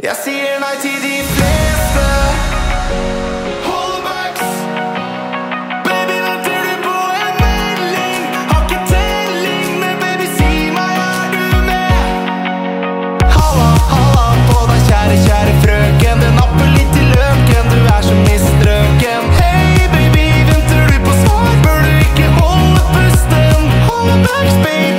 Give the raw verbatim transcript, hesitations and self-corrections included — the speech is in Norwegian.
Jeg sier nei til de fleste holdbacks. Baby, venter du på en melding? Har ikke telling, men baby, si meg, er du med? Halla, halla på deg, kjære, kjære frøken. Den napper litt til løken, du er så mistrøken. Hey baby, venter du på svar? Bør du ikke holde pusten? Holdbacks, baby.